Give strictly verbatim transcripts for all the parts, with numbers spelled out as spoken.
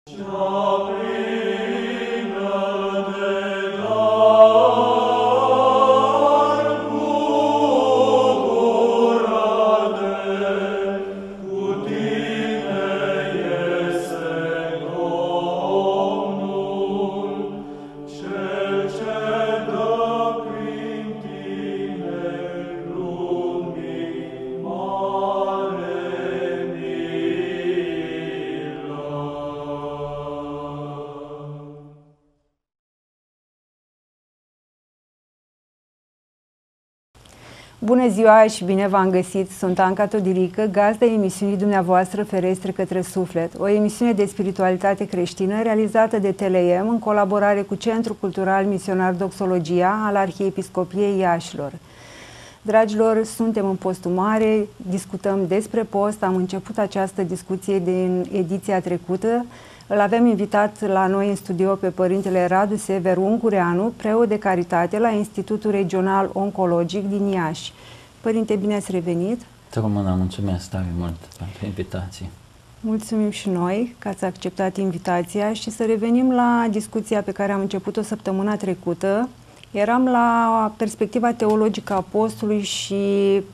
Bună ziua și bine v-am găsit! Sunt Anca Todirică, gazda emisiunii dumneavoastră Ferestre către Suflet, o emisiune de spiritualitate creștină realizată de T L M în colaborare cu Centrul Cultural Misionar Doxologia al Arhiepiscopiei Iașilor. Dragilor, suntem în postul mare, discutăm despre post, am început această discuție din ediția trecută. Îl avem invitat la noi în studio pe Părintele Radu Sever Ungureanu, preot de caritate la Institutul Regional Oncologic din Iași. Părinte, bine ați revenit! Te rămână, mulțumesc tare mult pentru invitație. Mulțumim și noi că ați acceptat invitația și să revenim la discuția pe care am început-o săptămâna trecută. Eram la perspectiva teologică a postului și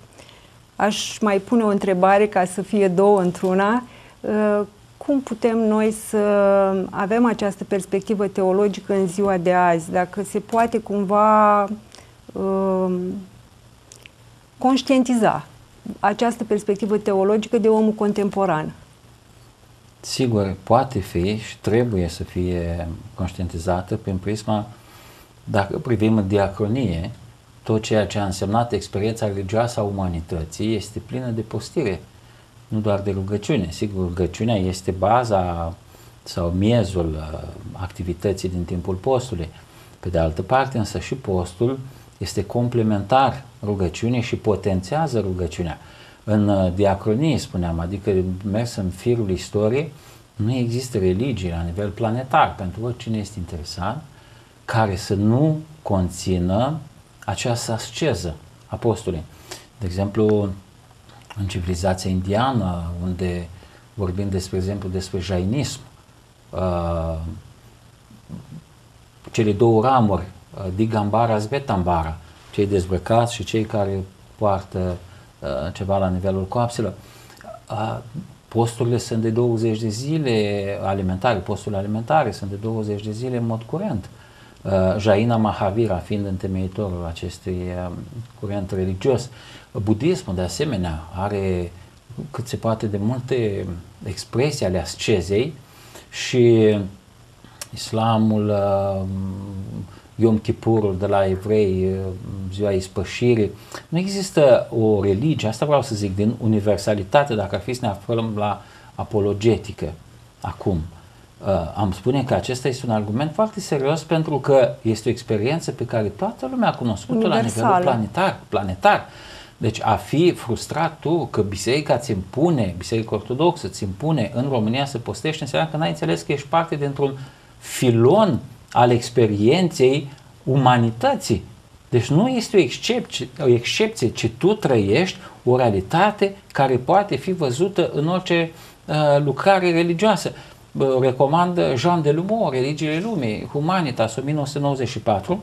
aș mai pune o întrebare ca să fie două într-una. Cum putem noi să avem această perspectivă teologică în ziua de azi? Dacă se poate cumva uh, conștientiza această perspectivă teologică de omul contemporan? Sigur, poate fi și trebuie să fie conștientizată prin prisma, dacă privim în diacronie, tot ceea ce a însemnat experiența religioasă a umanității este plină de postire. Nu doar de rugăciune. Sigur, rugăciunea este baza sau miezul uh, activității din timpul postului. Pe de altă parte, însă și postul este complementar rugăciunii și potențează rugăciunea. În uh, diacronie, spuneam, adică mers în firul istoriei, nu există religie la nivel planetar, pentru oricine este interesat, care să nu conțină această asceză a postului. De exemplu, în civilizația indiană, unde vorbim despre exemplu despre jainism, uh, cele două ramuri, uh, Digambara, Svetambara, cei dezbrăcați și cei care poartă uh, ceva la nivelul coapselor, uh, posturile sunt de douăzeci de zile alimentare, posturile alimentare sunt de douăzeci de zile în mod curent. Uh, Jaina Mahavira fiind întemeitorul acestui uh, curent religios. Budismul, de asemenea, are cât se poate de multe expresii ale ascezei și islamul, uh, Yom Kippurul de la evrei, uh, ziua ispășirii. Nu există o religie, asta vreau să zic, din universalitate, dacă ar fi să ne aflăm la apologetică acum. Uh, am spune că acesta este un argument foarte serios pentru că este o experiență pe care toată lumea a cunoscut-o la nivelul planetar, planetar. Deci a fi frustrat tu că biserica îți impune, biserica ortodoxă îți impune în România să postești, înseamnă că n-ai înțeles că ești parte dintr-un filon al experienței umanității. Deci nu este o excepție, o excepție, ci tu trăiești o realitate care poate fi văzută în orice uh, lucrare religioasă. Recomand Jean de Lumeau, Religiile Lumii, Humanitas, o mie nouă sute nouăzeci și patru.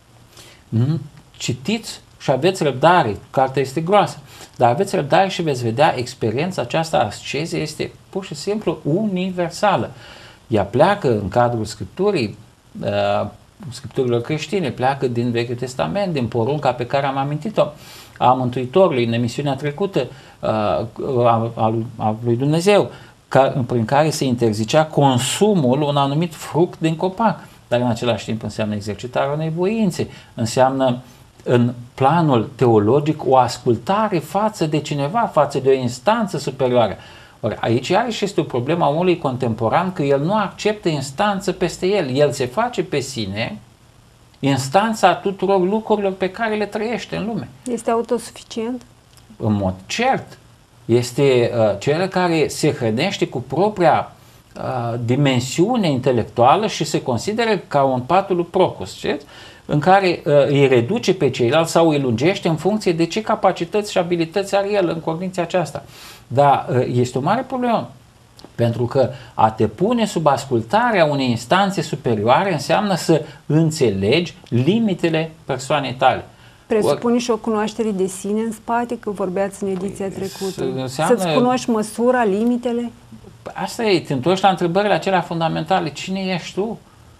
Citiți și aveți răbdare, cartea este groasă, dar aveți răbdare și veți vedea experiența aceasta ascezei este pur și simplu universală. Ea pleacă în cadrul Scripturii, uh, Scripturilor creștine, pleacă din Vechiul Testament, din porunca pe care am amintit-o a Mântuitorului în emisiunea trecută uh, a, a, a lui Dumnezeu, ca, prin care se interzicea consumul un anumit fruct din copac, dar în același timp înseamnă exercitarea unei voințe, înseamnă în planul teologic o ascultare față de cineva, față de o instanță superioară. Ori aici iarăși este o problemă a omului contemporan, că el nu acceptă instanță peste el. El se face pe sine instanța tuturor lucrurilor pe care le trăiește în lume. Este autosuficient? În mod cert. Este uh, cel care se hrănește cu propria uh, dimensiune intelectuală și se consideră ca un patul lui Procus, știți? În care uh, îi reduce pe ceilalți sau îi lungește în funcție de ce capacități și abilități are el în condiția aceasta. Dar uh, este o mare problemă. Pentru că a te pune sub ascultarea unei instanțe superioare înseamnă să înțelegi limitele persoanei tale. Presupune și o cunoaștere de sine în spate, că vorbeați în ediția trecută. Înseamnă... Să-ți cunoști măsura, limitele? Asta e, te întorci la întrebările acelea fundamentale. Cine ești tu?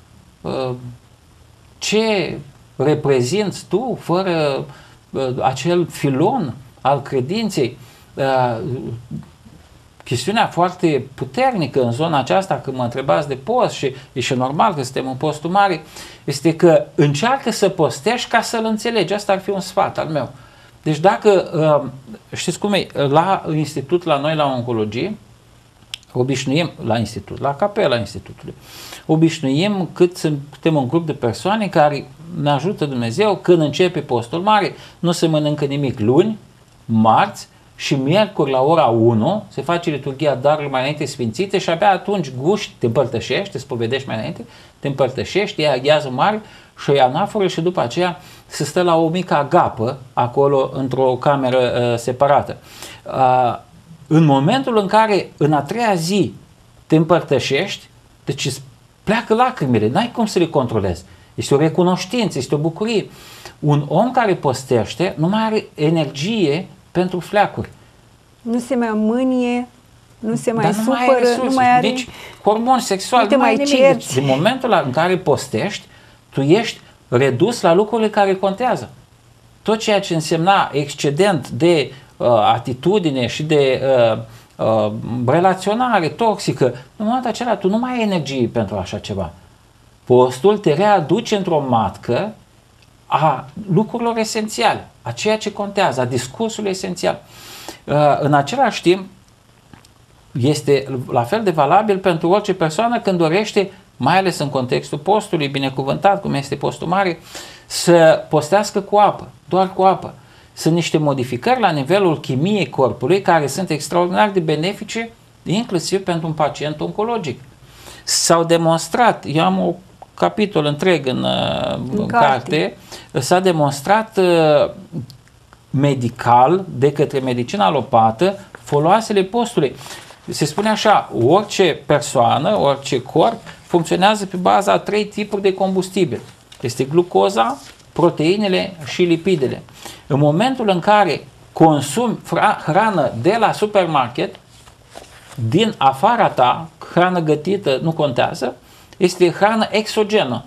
Ce reprezinți tu fără acel filon al credinței? Chestiunea foarte puternică în zona aceasta, când mă întrebați de post, și e și normal că suntem în postul mare, este că încearcă să postești ca să-l înțelegi. Asta ar fi un sfat al meu. Deci dacă, știți cum e, la institut, la noi, la oncologie, obișnuim, la institut, la capela institutului, obișnuim cât suntem un grup de persoane care ne ajută Dumnezeu când începe postul mare, nu se mănâncă nimic luni, marți și miercuri la ora unu, se face liturghia darurilor mai înainte sfințite și abia atunci guști, te împărtășești, te spovedești mai înainte, te împărtășești, iei aghiazul mare și o iei anaforă și după aceea se stă la o mică agapă acolo într-o cameră uh, separată. Uh, în momentul în care în a treia zi te împărtășești, deci îți pleacă lacrimile, n-ai cum să le controlezi. Este o recunoștință, este o bucurie. Un om care postește nu mai are energie pentru fleacuri. Nu se mai mânie, nu se mai Dar supără, nu mai, resurse, nu mai are... Nici hormon sexual, nu te nu mai mai nimic. Deci, din momentul în care postești, tu ești redus la lucrurile care contează. Tot ceea ce însemna excedent de uh, atitudine și de uh, uh, relaționare toxică, în momentul acela tu nu mai ai energie pentru așa ceva. Postul te readuce într-o matcă a lucrurilor esențiale, a ceea ce contează, a discursului esențial. Uh, în același timp, este la fel de valabil pentru orice persoană când dorește, mai ales în contextul postului binecuvântat, cum este postul mare, să postească cu apă, doar cu apă. Sunt niște modificări la nivelul chimiei corpului care sunt extraordinar de benefice, inclusiv pentru un pacient oncologic. S-au demonstrat, eu am un capitol întreg în, în, în carte, s-a demonstrat uh, medical, de către medicina alopată, foloasele postului. Se spune așa, orice persoană, orice corp funcționează pe baza a trei tipuri de combustibil. Este glucoza, proteinele și lipidele. În momentul în care consumi hrană de la supermarket, din afara ta, hrană gătită nu contează, este hrană exogenă.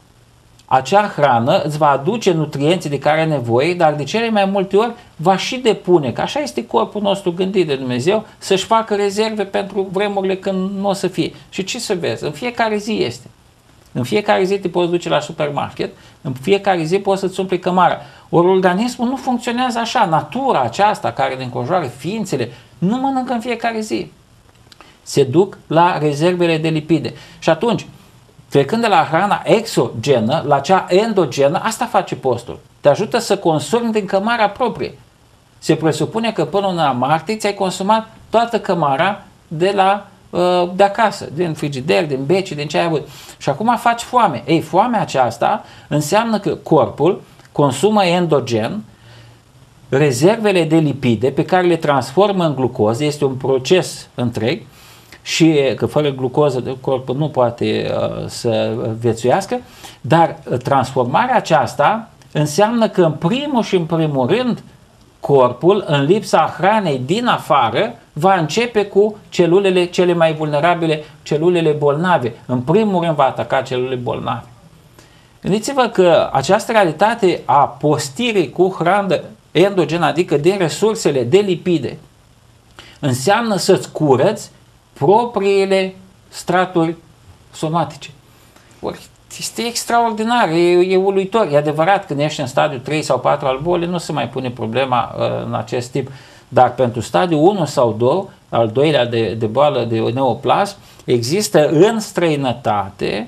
Acea hrană îți va aduce nutrienții de care ai nevoie, dar de cele mai multe ori va și depune, că așa este corpul nostru gândit de Dumnezeu, să-și facă rezerve pentru vremurile când nu o să fie. Și ce să vezi? În fiecare zi este. În fiecare zi te poți duce la supermarket, în fiecare zi poți să-ți umpli cămara. Ori organismul nu funcționează așa. Natura aceasta care ne înconjoară, ființele, nu mănâncă în fiecare zi. Se duc la rezervele de lipide. Și atunci, trecând de la hrana exogenă la cea endogenă, asta face postul. Te ajută să consumi din cămara proprie. Se presupune că până la martie ți-ai consumat toată cămara de la de acasă, din frigider, din beci, din ce ai avut. Și acum faci foame. Ei, foamea aceasta înseamnă că corpul consumă endogen rezervele de lipide pe care le transformă în glucoză. Este un proces întreg și că fără glucoză corpul nu poate uh, să viețuiască, dar transformarea aceasta înseamnă că în primul și în primul rând corpul, în lipsa hranei din afară, va începe cu celulele cele mai vulnerabile, celulele bolnave. În primul rând va ataca celulele bolnave. Gândiți-vă că această realitate a postirii cu hrană endogenă, adică din resursele de lipide, înseamnă să-ți curăți propriile straturi somatice. Ori este extraordinar, e, e uluitor. E adevărat, când ești în stadiul trei sau patru al bolii, nu se mai pune problema uh, în acest tip. Dar pentru stadiul unu sau doi, al doilea de, de boală de neoplasm, există în străinătate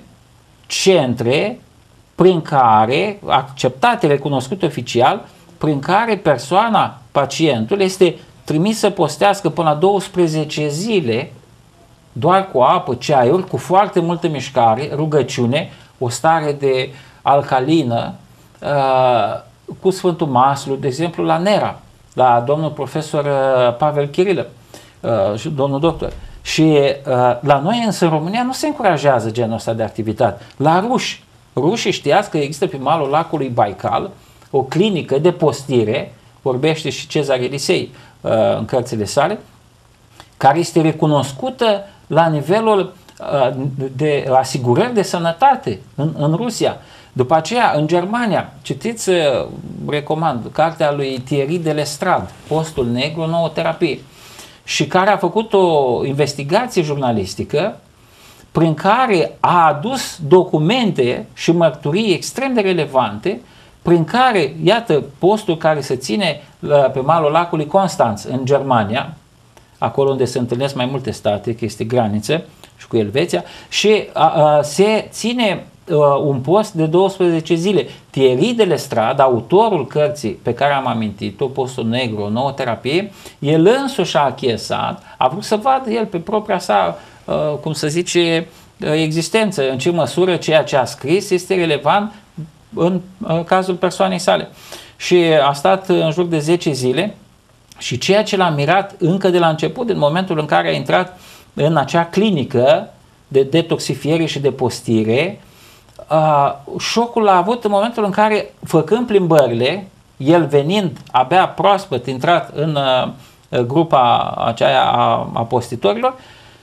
centre prin care, acceptate, recunoscute oficial, prin care persoana, pacientul, este trimis să postească până la douăsprezece zile doar cu apă, ceaiuri, cu foarte multă mișcare, rugăciune, o stare de alcalină, uh, cu Sfântul Maslu, de exemplu, la Nera, la domnul profesor uh, Pavel Chirilă, uh, și domnul doctor. Și uh, la noi însă în România nu se încurajează genul ăsta de activitate. La ruși, rușii știați că există pe malul lacului Baikal o clinică de postire, vorbește și Cezar Elisei uh, în cărțile sale, care este recunoscută la nivelul uh, de asigurări de sănătate în, în Rusia. După aceea, în Germania, citiți, uh, recomand, cartea lui Thierry de Lestrade, Postul Negru, o nouă terapie, și care a făcut o investigație jurnalistică prin care a adus documente și mărturii extrem de relevante, prin care, iată, postul care se ține la, pe malul lacului Constanț, în Germania, acolo unde se întâlnesc mai multe state, că este graniță și cu Elveția, și a, a, se ține a, un post de douăsprezece zile. Thierry de Lestrade, autorul cărții pe care am amintit-o, Postul Negru, o nouă terapie, el însuși a achesat, a vrut să vadă el pe propria sa, a, cum să zice, existență, în ce măsură ceea ce a scris este relevant în, în cazul persoanei sale. Și a stat în jur de zece zile și ceea ce l-a mirat încă de la început, în momentul în care a intrat în acea clinică de detoxifiere și de postire, uh, șocul l-a avut în momentul în care, făcând plimbările, el venind abia proaspăt intrat în uh, grupa aceea a, a postitorilor,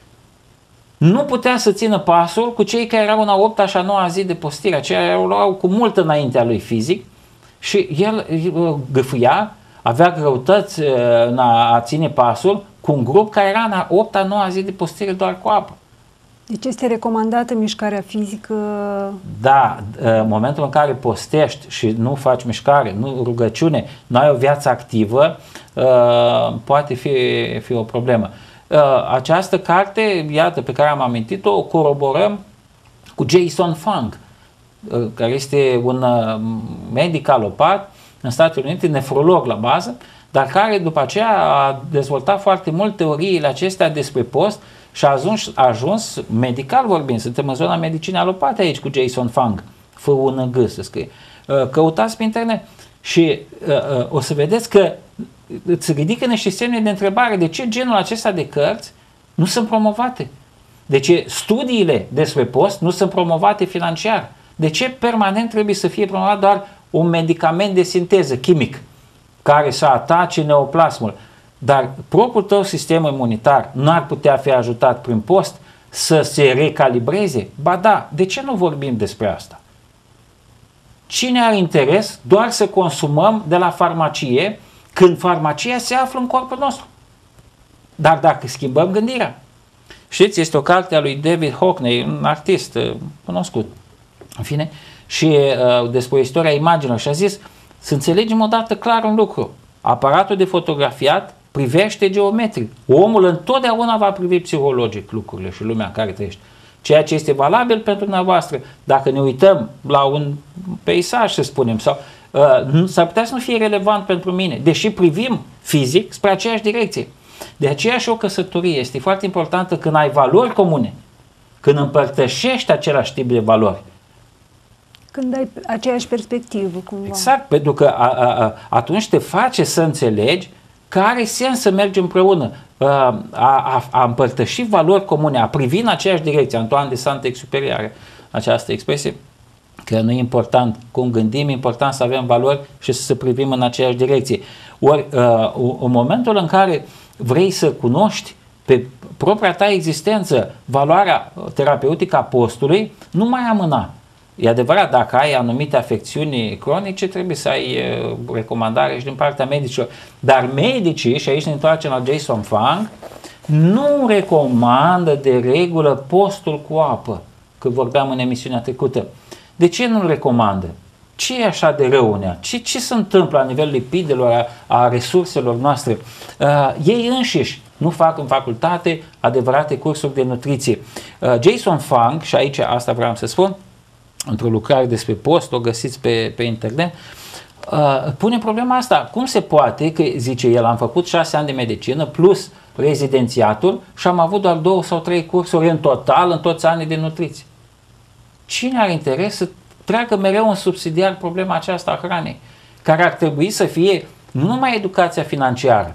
nu putea să țină pasul cu cei care erau în a opta și a noua zi de postire, aceia erau cu mult înaintea lui fizic și el gâfâia, avea greutăți în a, a ține pasul cu un grup care era în a opta, a noua zi de postire doar cu apă. Deci este recomandată mișcarea fizică? Da, în momentul în care postești și nu faci mișcare, nu rugăciune, nu ai o viață activă, poate fi, fi o problemă. Această carte, iată, pe care am amintit-o, o coroborăm cu Jason Fung, care este un medic alopat în Statele Unite, nefrolog la bază, dar care după aceea a dezvoltat foarte mult teoriile acestea despre post și a ajuns, a ajuns medical vorbind, suntem în zona medicinei alopate aici cu Jason Fung, F U N G să scrie. Căutați pe internet și o să vedeți că îți ridică niște semne de întrebare de ce genul acesta de cărți nu sunt promovate. De ce studiile despre post nu sunt promovate financiar. De ce permanent trebuie să fie promovat doar un medicament de sinteză chimic care să atace neoplasmul. Dar propriul tău sistem imunitar nu ar putea fi ajutat prin post să se recalibreze? Ba da, de ce nu vorbim despre asta? Cine are interes doar să consumăm de la farmacie când farmacia se află în corpul nostru? Dar dacă schimbăm gândirea. Știți, este o carte a lui David Hockney, un artist uh, cunoscut, în fine, și uh, despre istoria imaginilor și a zis să înțelegem odată clar un lucru. Aparatul de fotografiat privește geometric. Omul întotdeauna va privi psihologic lucrurile și lumea în care trăiește. Ceea ce este valabil pentru dumneavoastră, dacă ne uităm la un peisaj, să spunem, sau uh, s-ar putea să nu fie relevant pentru mine, deși privim fizic spre aceeași direcție. De aceea și o căsătorie este foarte importantă când ai valori comune, când împărtășești același tip de valori. Când ai aceeași perspectivă, cumva. Exact, pentru că a, a, a, atunci te face să înțelegi că are sens să mergi împreună, a, a, a împărtăși valori comune, a privi în aceeași direcție. Antoine de Saint-Exupéry are această expresie, că nu e important cum gândim, e important să avem valori și să se privim în aceeași direcție. Ori, în momentul în care vrei să cunoști pe propria ta existență valoarea terapeutică a postului, nu mai amâna. E adevărat, dacă ai anumite afecțiuni cronice, trebuie să ai uh, recomandare și din partea medicilor. Dar medicii, și aici ne întoarcem la Jason Fung, nu recomandă de regulă postul cu apă, că vorbeam în emisiunea trecută. De ce nu-l recomandă? Ce e așa de rău în ea? Ce, ce se întâmplă la nivelul lipidelor, a, a resurselor noastre? Uh, ei înșiși nu fac în facultate adevărate cursuri de nutriție. Uh, Jason Fung, și aici asta vreau să spun, într-o lucrare despre post, o găsiți pe, pe internet, uh, pune problema asta. Cum se poate că, zice el, am făcut șase ani de medicină plus rezidențiatul și am avut doar două sau trei cursuri în total în toți anii de nutriție? Cine are interes să treacă mereu în subsidiar problema aceasta a hranei, care ar trebui să fie nu numai educația financiară,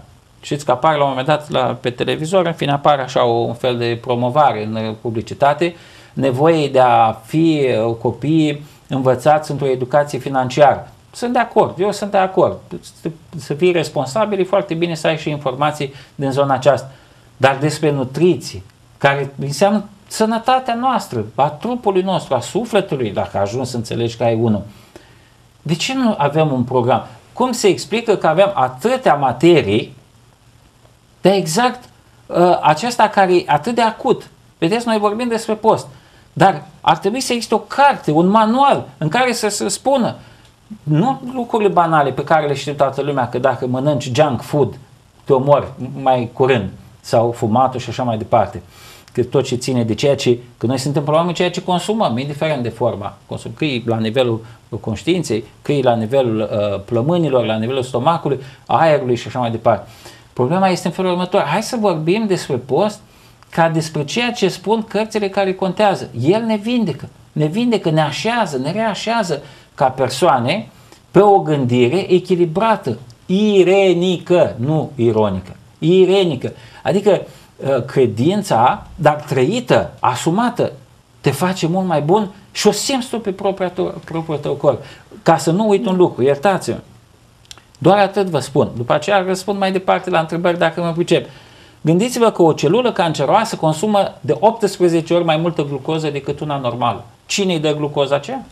Știți că apare la un moment dat la, pe televizor, în fine apare așa o, un fel de promovare în publicitate, nevoie de a fi copiii învățați într-o educație financiară. Sunt de acord, eu sunt de acord. Să fii responsabil, e foarte bine să ai și informații din zona aceasta. Dar despre nutriție, care înseamnă sănătatea noastră, a trupului nostru, a sufletului, dacă ajungi să înțelegi că ai unul. De ce nu avem un program? Cum se explică că avem atâtea materii, de exact uh, acesta care e atât de acut? Vedeți, noi vorbim despre post, dar ar trebui să existe o carte, un manual în care să se spună nu lucrurile banale pe care le știe toată lumea, că dacă mănânci junk food te omori mai curând, sau fumatul și așa mai departe, că tot ce ține de ceea ce, că noi suntem probleme ceea ce consumăm, indiferent de forma consum, că e la nivelul conștiinței, că e la nivelul uh, plămânilor, la nivelul stomacului, aerului și așa mai departe. Problema este în felul următor. Hai să vorbim despre post ca despre ceea ce spun cărțile care contează. El ne vindecă, ne vindecă, ne așează, ne reașează ca persoane pe o gândire echilibrată, irenică, nu ironică, irenică. Adică credința, dar trăită, asumată, te face mult mai bun și o simți tu pe propriul tău corp. Ca să nu uit un lucru, iertați-mă, doar atât vă spun. După aceea răspund mai departe la întrebări dacă mă pricep. Gândiți-vă că o celulă canceroasă consumă de optsprezece ori mai multă glucoză decât una normală. Cine îi dă glucoza aceea?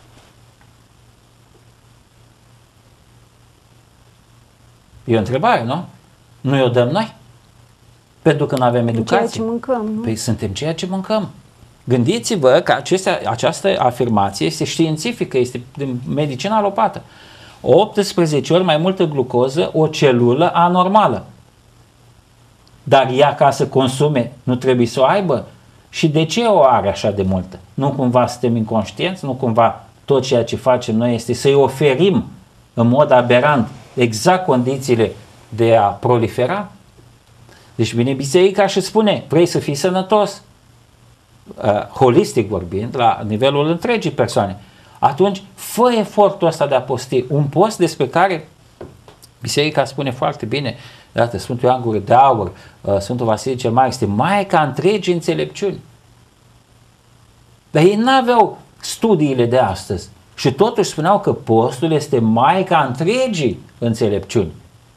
E o întrebare, nu? Nu o dăm noi? Pentru că nu avem educație. Ceea ce mâncăm, nu? Păi suntem ceea ce mâncăm. Gândiți-vă că acestea, această afirmație este științifică, este din medicina alopată. optsprezece ori mai multă glucoză o celulă anormală. Dar ea, ca să consume, nu trebuie să o aibă? Și de ce o are așa de multă? Nu cumva suntem inconștienți? Nu cumva tot ceea ce facem noi este să-i oferim în mod aberant exact condițiile de a prolifera? Deci vine biserica și spune, vrei să fii sănătos? Uh, holistic vorbind, la nivelul întregii persoane. Atunci, fă efortul ăsta de a posti. Un post despre care biserica spune foarte bine, iată, Sfântul Ioan Gură de Aur, uh, Sfântul Vasile cel Mare, este Maica întregii înțelepciuni. Dar ei n-aveau studiile de astăzi și totuși spuneau că postul este Maica întregii înțelepciuni.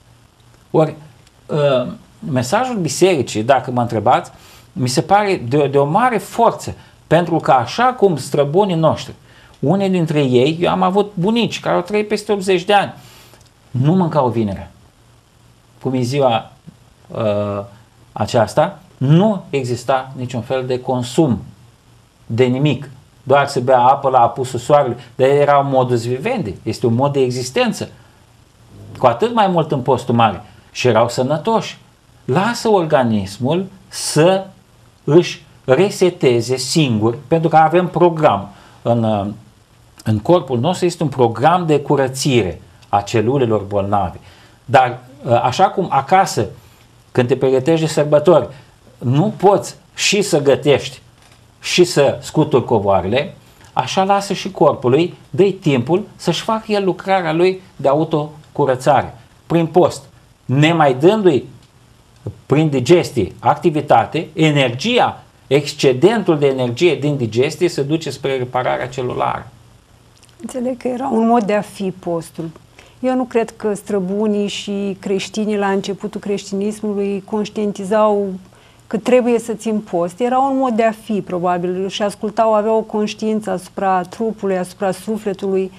Ori, uh, mesajul bisericii, dacă mă întrebați, mi se pare de, de o mare forță, pentru că așa cum străbunii noștri, unii dintre ei, eu am avut bunici care au trăit peste optzeci de ani, nu mâncau vinerea. Cum e ziua uh, aceasta, nu exista niciun fel de consum de nimic, doar să bea apă la apusul soarelui, dar era un modus vivendi, este un mod de existență, cu atât mai mult în postul mare, și erau sănătoși. Lasă organismul să își reseteze singur, pentru că avem program în, în corpul nostru, este un program de curățire a celulelor bolnave. Dar așa cum acasă, când te pregătești de sărbători, nu poți și să gătești și să scuturi covoarele, așa lasă și corpului, dă-i timpul să-și facă el lucrarea lui de autocurățare, prin post, nemai dându-i prin digestie activitate, energia, excedentul de energie din digestie se duce spre repararea celulară. Înțeleg că era un mod de a fi postul. Eu nu cred că străbunii și creștinii la începutul creștinismului conștientizau că trebuie să țin post. Era un mod de a fi, probabil, și ascultau, aveau o conștiință asupra trupului, asupra sufletului.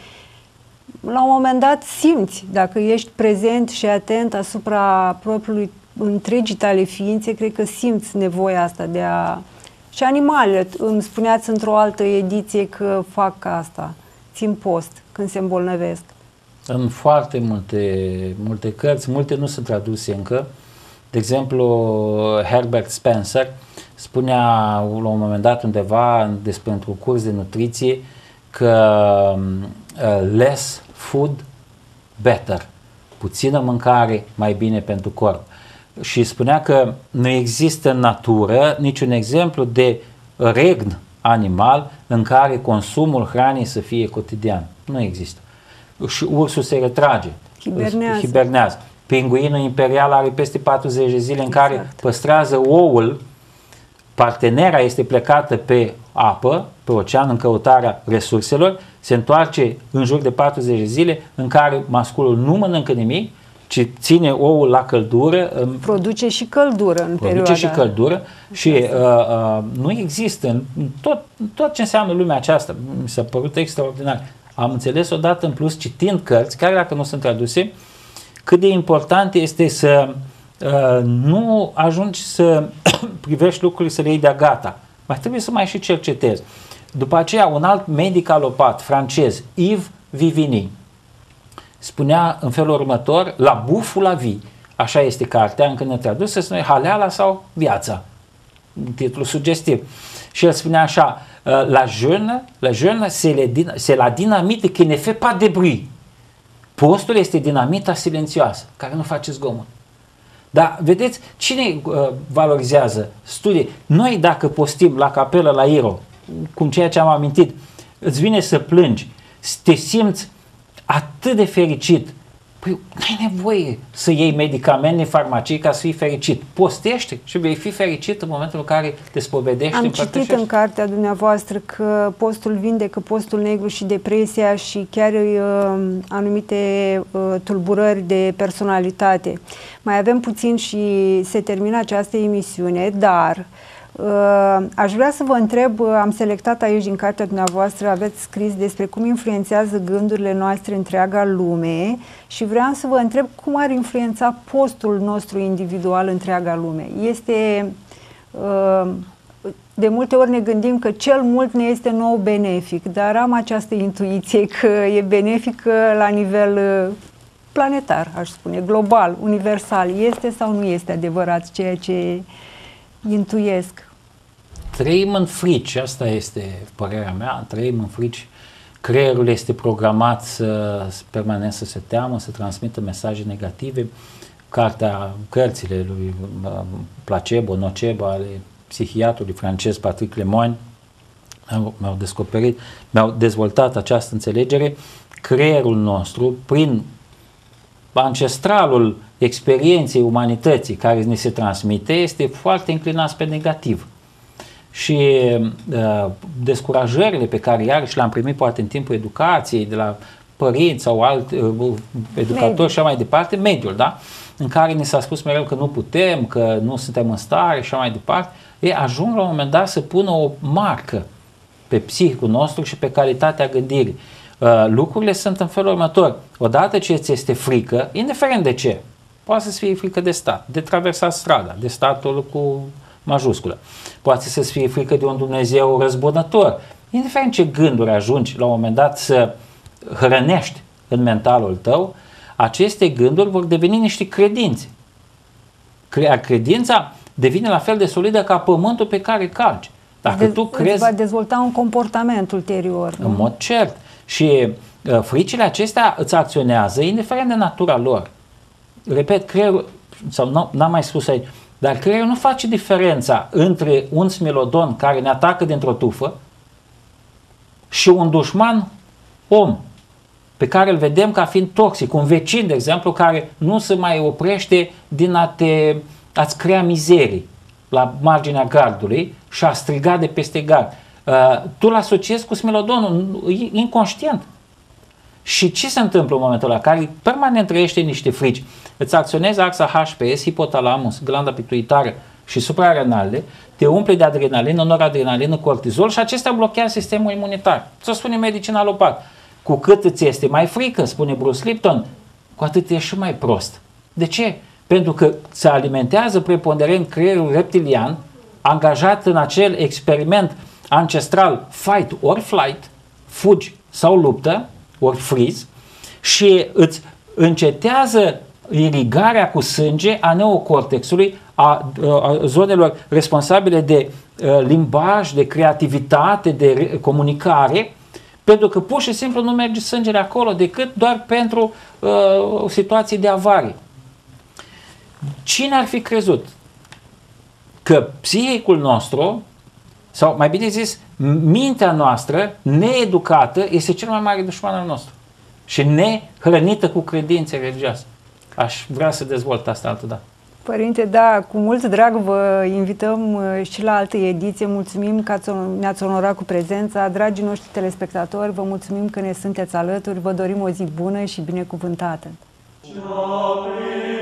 La un moment dat simți, dacă ești prezent și atent asupra propriului întregii tale ființe, cred că simți nevoia asta de a... Și animalele, îmi spuneați într-o altă ediție că fac asta, țin post când se îmbolnăvesc. În foarte multe, multe cărți, multe nu sunt traduse încă. De exemplu, Herbert Spencer spunea la un moment dat undeva despre într-un curs de nutriție că uh, less food, better. Puțină mâncare, mai bine pentru corp. Și spunea că nu există în natură niciun exemplu de regn animal în care consumul hranei să fie cotidian. Nu există. Și ursul se retrage, hibernează. hibernează. Pinguinul imperial are peste patruzeci de zile în exact. care păstrează oul, partenera este plecată pe apă, pe ocean, în căutarea resurselor, se întoarce în jur de patruzeci de zile în care masculul nu mănâncă nimic, ci ține oul la căldură. Produce și căldură în produce perioada. și căldură și uh, uh, nu există în tot, tot ce înseamnă lumea aceasta. Mi s-a părut extraordinar. Am înțeles odată în plus, citind cărți, chiar dacă nu sunt traduse, cât de important este să uh, nu ajungi să privești lucrurile, să le iei de-a gata. Mai trebuie să mai și cercetezi. După aceea, un alt medic alopat francez, Yves Vivini, spunea în felul următor: la buful la vii, așa este cartea, încă netradusă, se spune Haleala sau Viața, titlul sugestiv. Și el spunea așa: la jeune, la jeune, c'est la dinamite qui ne fait pas de bruit. Postul este dinamita silențioasă, care nu face zgomot. Dar vedeți, cine uh, valorizează studii? Noi, dacă postim la capelă, la Iro, cum ceea ce am amintit, îți vine să plângi, te simți atât de fericit, păi n-ai nevoie să iei medicamente, farmacii ca să fii fericit. Postește și vei fi fericit în momentul în care te spovedești. Am citit în cartea dumneavoastră că postul vindecă postul negru și depresia și chiar uh, anumite uh, tulburări de personalitate. Mai avem puțin și se termină această emisiune, dar Uh, aș vrea să vă întreb, am selectat aici din cartea dumneavoastră, aveți scris despre cum influențează gândurile noastre întreaga lume și vreau să vă întreb cum ar influența postul nostru individual întreaga lume. Este, uh, de multe ori ne gândim că cel mult ne este nou benefic, dar am această intuiție că e benefic la nivel uh, planetar, aș spune, global, universal. Este sau nu este adevărat ceea ce intuiesc? Trăim în frici, asta este părerea mea, trăim în frici. Creierul este programat să, permanent să se teamă, să transmită mesaje negative. Cartea, cărțile lui Placebo, Nocebo, ale psihiatrului francez Patrick Lemoine mi-au descoperit, mi-au dezvoltat această înțelegere. Creierul nostru, prin ancestralul experienței umanității care ne se transmite, este foarte inclinat pe negativ. Și uh, descurajările pe care iarăși le-am primit poate în timpul educației, de la părinți sau alt uh, educatori și așa mai departe, mediul, da? În care ni s-a spus mereu că nu putem, că nu suntem în stare și așa mai departe, e, ajung la un moment dat să pună o marcă pe psihicul nostru și pe calitatea gândirii. Uh, lucrurile sunt în felul următor. Odată ce ți este frică, indiferent de ce, poate să-ți fie frică de stat, de traversat strada, de statul cu majusculă, poate să-ți fie frică de un Dumnezeu răzbunător, indiferent ce gânduri ajungi la un moment dat să hrănești în mentalul tău, aceste gânduri vor deveni niște credințe. Credința devine la fel de solidă ca pământul pe care calci. Dacă de- tu crezi, va dezvolta un comportament ulterior. în mod cert. Și uh, fricile acestea îți acționează indiferent de natura lor. Repet, creierul, sau n-am mai spus aici, dar creierul nu face diferența între un smilodon care ne atacă dintr-o tufă și un dușman om pe care îl vedem ca fiind toxic, un vecin, de exemplu, care nu se mai oprește din a te, a-ți crea mizerii la marginea gardului și a striga de peste gard. Uh, tu îl asociezi cu smilodonul, inconștient. Și ce se întâmplă în momentul ăla? Care permanent trăiește niște frici. Îți acționezi axa H P S, hipotalamus, glanda pituitară și suprarenale, te umple de adrenalină, noradrenalină, cortizol și acestea blochează sistemul imunitar. Ce spune medicina alopat? Cu cât îți este mai frică, spune Bruce Lipton, cu atât ești și mai prost. De ce? Pentru că se alimentează preponderent creierul reptilian, angajat în acel experiment ancestral fight or flight, fugi sau luptă, ori freeze, și îți încetează irigarea cu sânge a neocortexului, a, a zonelor responsabile de a, limbaj, de creativitate, de comunicare, pentru că pur și simplu nu merge sângele acolo decât doar pentru a, o situație de avarie. Cine ar fi crezut că psihicul nostru, sau mai bine zis, mintea noastră needucată este cel mai mare dușman al nostru și nehrănită cu credințe religioase? aș vrea să dezvolt asta altă dată. Părinte, da, cu mult drag vă invităm și la alte ediție. Mulțumim că ne-ați onorat cu prezența. Dragii noștri telespectatori, vă mulțumim că ne sunteți alături. Vă dorim o zi bună și binecuvântată. Amin.